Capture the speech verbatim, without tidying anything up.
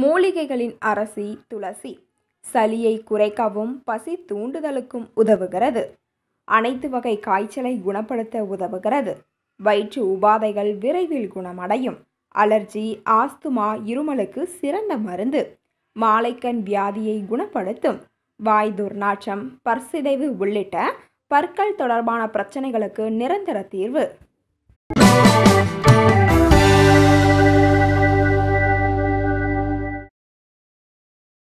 மூலிகைகளின் அரசி துளசி சளியை குறைக்கவும் பசி தூண்டுதலுக்கும் உதவுகிறது. அனைத்து வகை காய்ச்சலை குணப்படுத்த உதவுகிறது. வயிற்று உபாதைகள் விரைவில் குணமடையும். அலர்ஜி, ஆஸ்துமா, இருமலுக்கு சிறந்த மருந்து. மாலைக்கண் வியாதியை குணப்படுத்தும். வாய் துர்நாற்றம், பற்சிதைவு உள்ளிட்ட பற்கள் தொடர்பான பிரச்சனைகளுக்கு நிரந்தர தீர்வு.